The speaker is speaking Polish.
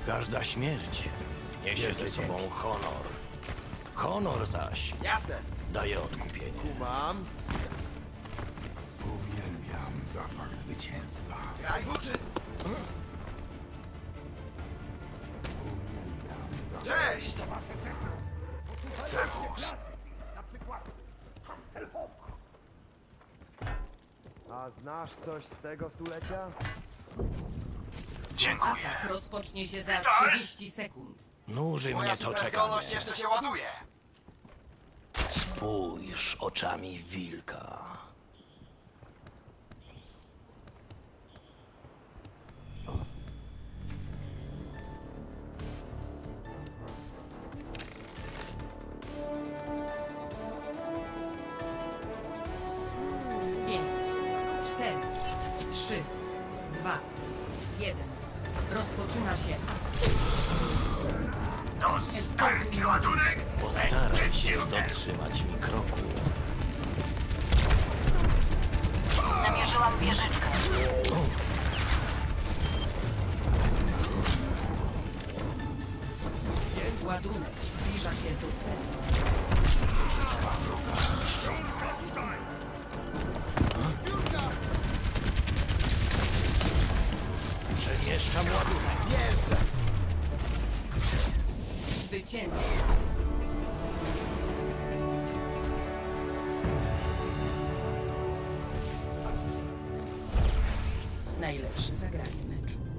Każda śmierć niesie ze sobą honor. Honor zaś Jasne. daje odkupienie. Mam. Uwielbiam zapach zwycięstwa. Graj w oczy. Cześć! Zeus! A znasz coś z tego stulecia? Dziękuję. Atak rozpocznie się za 30 sekund. Nuży mnie to czekanie. jeszcze się ładuje. Spójrz oczami wilka. Pięć, 4, 3, 2, 1. Rozpoczyna się atak. Eskortuj ładunek. Postaraj się dotrzymać mi kroku. Namierzyłam wieżyczkę. Ładunek zbliża się do celu. Przemieszczam ładunek. Wierzę. Zwycięstwo. Najlepsze zagranie meczu.